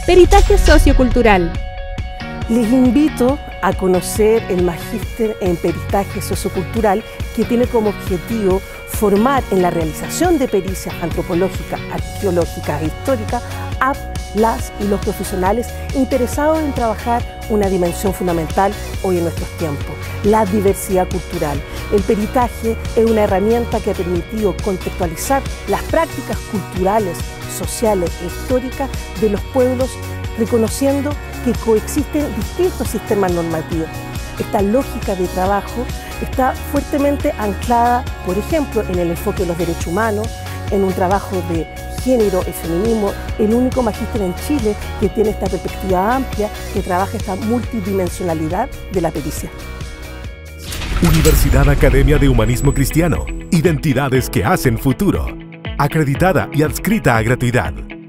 Peritaje sociocultural. Les invito a conocer el Magíster en Peritaje Sociocultural, que tiene como objetivo formar en la realización de pericias antropológicas, arqueológicas e históricas a las y los profesionales interesados en trabajar una dimensión fundamental hoy en nuestros tiempos, la diversidad cultural. El peritaje es una herramienta que ha permitido contextualizar las prácticas culturales, sociales e históricas de los pueblos, reconociendo que coexisten distintos sistemas normativos. Esta lógica de trabajo está fuertemente anclada, por ejemplo, en el enfoque de los derechos humanos, en un trabajo de género y feminismo, el único magíster en Chile que tiene esta perspectiva amplia, que trabaja esta multidimensionalidad de la pericia. Universidad Academia de Humanismo Cristiano. Identidades que hacen futuro. Acreditada y adscrita a gratuidad.